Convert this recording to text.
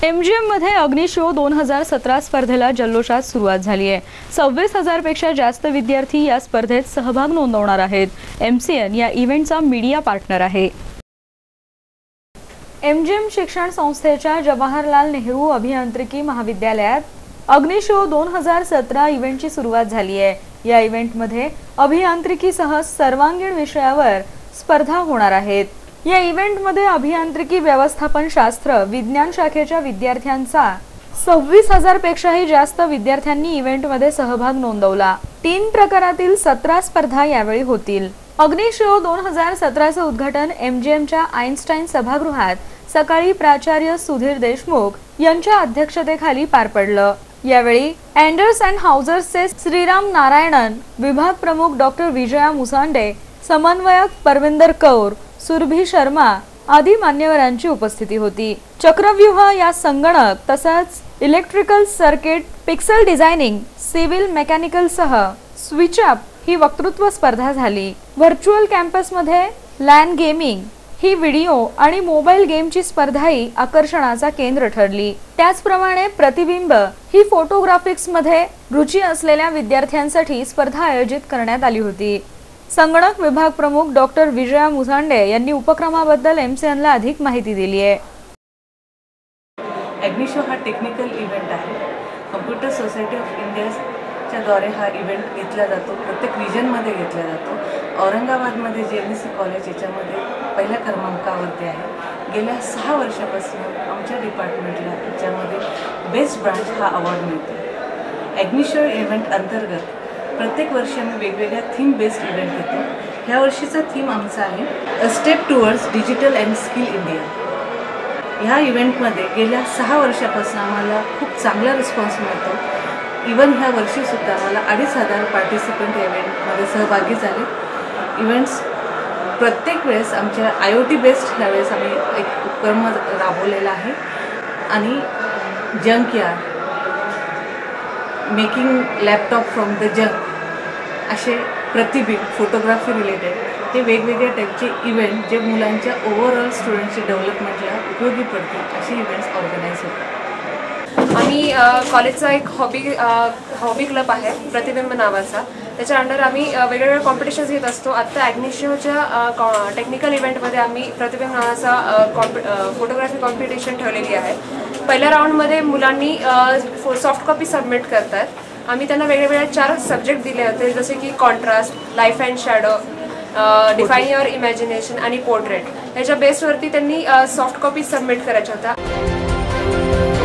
MGM मध्ये अग्निशो 2017 स्पर्धेला जल्लोषात सुरुवात झाली आहे। 26,000 पेक्षा जास्त विद्यार्थी या स्पर्धेत सहभाग नोंदवणार आहेत। MCN या इव्हेंटचा मीडिया पार्टनर आहे। MGM शिक्षण संस्थेच्या जवाहरलाल नेहरू अभियांत्रिकी महाविद्यालयात अग्निशो 2017 इव्हेंटची सुरुवात झाली आहे। या इव्हेंटमध्ये अभियांत्रिकीसह सर्वांगीण विषयावर स्पर्धा होणार आहेत। या इव्हेंटमध्ये अभियांत्रिकी व्यवस्थापन शास्त्र विज्ञान शाखेच्या विद्यार्थ्यांचा 26,000 पेक्षाही जास्त विद्यार्थ्यांनी इव्हेंटमध्ये सहभाग नोंदवला। 3 प्रकारातील 17 स्पर्धा यावेळी होतील। अग्निशो 2017 चे उद्घाटन MGMच्या आइन्स्टाईन सभागृहात सकाळी प्राचार्य सुधीर देशमुख यांच्या अध्यक्षतेखाली पार पडलं। यावेळी अँडर्स अँड हाउजर्सचे श्रीराम नारायणन, विभाग प्रमुख डॉक्टर विजया मुसांडे, समन्वयक परविंदर कौर, सुरभी शर्मा आदी मान्यवरांची उपस्थिती होती। चक्रव्यूह या संगणक तसंच electrical circuit, pixel designing, civil mechanical सह स्विच अप ही वक्तृत्व स्पर्धा झाली। व्हर्च्युअल कॅम्पसमध्ये लॅन गेमिंग ही व्हिडिओ आणि मोबाईल गेमची स्पर्धाही आकर्षणाचा केंद्र ठरली। त्याचप्रमाणे प्रतिबिंब ही फोटोग्राफिक्स मध्ये रुची असलेल्या विद्यार्थ्यांसाठी स्पर्धा आयोजित करण्यात आली होती। संगणक विभाग प्रमुख डॉक्टर विजया मुसांडे यांनी उपक्रमाबद्दल MCN ला अधिक माहिती दिली आहे। अग्निशो हा टेक्निकल इव्हेंट आहे। कॉम्प्युटर सोसायटी ऑफ इंडियाच्या द्वारे हा इव्हेंट घेतला जातो। प्रत्येक रिजनमध्ये घेतला जातो। औरंगाबादमध्ये JNC कॉलेज याच्यामध्ये पहिल्या क्रमांकावरती आहे। गेल्या 6 वर्षापासून आमच्या डिपार्टमेंटला याच्यामध्ये बेस्ट ब्रांच हा अवॉर्ड मिळतो। अग्निशो इव्हेंट अंतर्गत प्रत्येक वर्षी आम्ही वेगवेगळ्या थीम बेस्ड इव्हेंट घेतो। ह्या वर्षीचा थीम आमचा आहे a step towards digital and skill India. ह्या इव्हेंटमध्ये गेल्या 6 वर्षापासून आम्हाला खूप चांगला रिस्पॉन्स मिळतो। इवन ह्या वर्षीसुद्धा आम्हाला 2,500 पार्टिसिपंट या इव्हेंटमध्ये सहभागी झाले। इव्हेंट्स प्रत्येक वेळेस आमच्या IoT बेस्ड ह्यावेळेस आम्ही एक उपक्रम राबवलेला आहे आणि junk yard, making laptop from the junk असे प्रतिबिंब फोटोग्राफी रिलेटेड हे वेगवेगळ्या टाईपचे इव्हेंट जे मुलांच्या ओव्हरऑल स्टुडंटच्या डेव्हलपमेंटला उपयोगी पडतील असे इव्हेंट्स ऑर्गनाईज होतात। आम्ही कॉलेजचा एक हॉबी क्लब आहे प्रतिबिंब नावाचा। त्याच्या अंडर आम्ही वेगवेगळे कॉम्पिटिशन्स घेत असतो। आता ॲग्निशोच्या टेक्निकल इव्हेंटमध्ये आम्ही प्रतिबिंब नावाचा फोटोग्राफी कॉम्पिटिशन ठेवलेली आहे। पहिल्या राऊंडमध्ये मुलांनी सॉफ्ट कॉपी सबमिट करतात। आम्ही त्यांना वेगवेगळे 4 सब्जेक्ट दिले होते, जसे की contrast, life and shadow, define your imagination आणि पोर्ट्रेट। याच्या बेसवरती त्यांनी सॉफ्ट कॉपी सबमिट करायच्या होत्या।